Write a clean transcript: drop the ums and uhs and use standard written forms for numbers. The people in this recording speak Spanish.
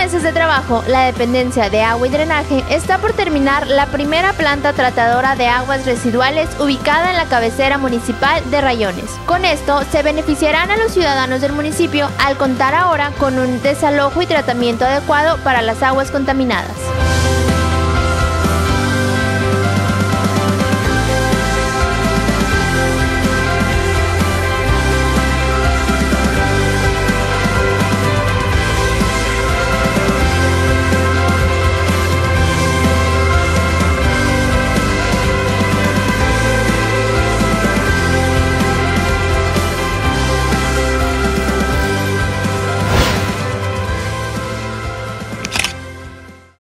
meses de trabajo, la Dependencia de Agua y Drenaje está por terminar la primera planta tratadora de aguas residuales ubicada en la cabecera municipal de Rayones. Con esto se beneficiarán a los ciudadanos del municipio al contar ahora con un desalojo y tratamiento adecuado para las aguas contaminadas.